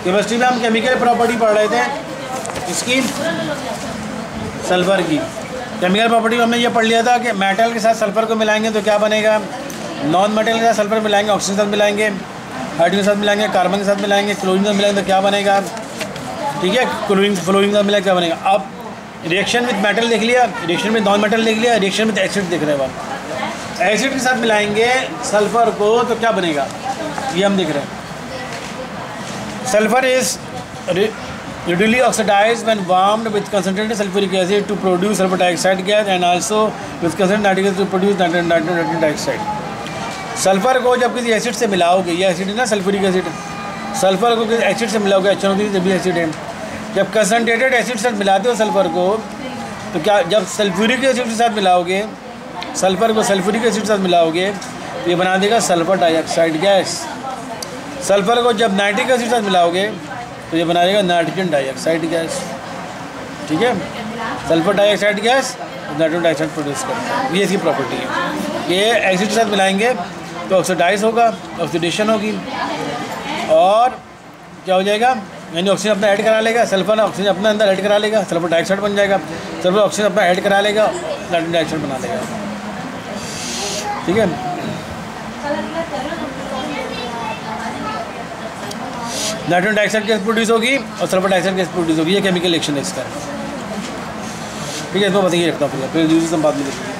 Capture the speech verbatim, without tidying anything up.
Chemistry में हम chemical property पढ़ रहे थे इसकी, सल्फ़र की। केमिकल प्रॉपर्टी में हमने ये पढ़ लिया था कि मेटल के साथ सल्फ़र को मिलाएंगे तो क्या बनेगा, नॉन मेटल के साथ सल्फ़र मिलाएंगे, ऑक्सीजन के साथ मिलाएंगे, हाइड्रोजन के साथ मिलाएंगे, कार्बन के साथ मिलाएंगे, क्लोरीन के साथ मिलाएंगे तो क्या बनेगा, ठीक है, क्लोरीन फ्लोरीन के साथ मिलाएंगे क्या बनेगा। अब रिएक्शन विद मेटल देख लिया, रिएक्शन विद नॉन मेटल देख लिया, रिएक्शन विद एसिड देख रहे हैं आप। एसिड के साथ मिलाएंगे सल्फ़र को तो क्या बनेगा, ये हम देख रहे हैं। Sulphur is readily oxidized when warmed with concentrated sulfuric acid to produce sulfur dioxide gas and also with concentrated nitric acid to produce nitrogen dioxide। Sulphur को जब किसी एसिड से मिलाओगे, ये एसिड है ना सल्फ्यूरिक एसिड, सल्फ़र को किसी acid से मिलाओगे, एच एन ओ थ्री भी एसिड है। जब कंसनट्रेटेड एसिड से मिलाते हो सल्फ़र को तो क्या, जब सल्फ्यूरिक एसिड के साथ मिलाओगे, सल्फ़र को सल्फ्यूरिक एसिड के साथ मिलाओगे तो ये बना देगा सल्फर डाइऑक्साइड गैस। सल्फ़र को जब नाइट्रिक एसिड के साथ मिलाओगे तो ये बना देगा नाइट्रोजन डाइऑक्साइड गैस, ठीक है। Sulphur dioxide gas nitrogen dioxide produce करता है, ये इसकी प्रॉपर्टी है। ये एसिड के साथ मिलाएंगे तो ऑक्सीडाइज होगा, ऑक्सीडेशन होगी और क्या हो जाएगा, यानी ऑक्सीजन अपना ऐड करा लेगा, सल्फर ऑक्सीजन अपना अंदर ऐड करा लेगा, सल्फर डाइऑक्साइड बन जाएगा, सल्फर ऑक्सीजन अपना ऐड करा लेगा, नाइट्रोजन डाइऑक्साइड बना लेगा, ठीक है। नाइट्रोजन डाइऑक्साइड गैस प्रोड्यूस होगी और सल्फर डाइऑक्साइड गैस प्रोड्यूस होगी, ये केमिकल रिएक्शन है इसका, ठीक है। इसको बताइए रखता हूँ फिर फिर बाद में।